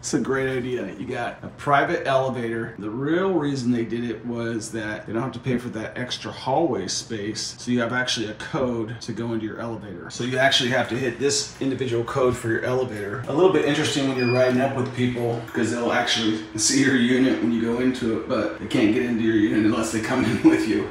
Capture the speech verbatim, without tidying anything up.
It's a great idea. You got a private elevator. The real reason they did it was that they don't have to pay for that extra hallway space. So you have actually a code to go into your elevator. So you actually have to hit this individual code for your elevator. A little bit interesting when you're riding up with people because they'll actually see your unit when you go into it, but they can't get into your unit unless they come in with you.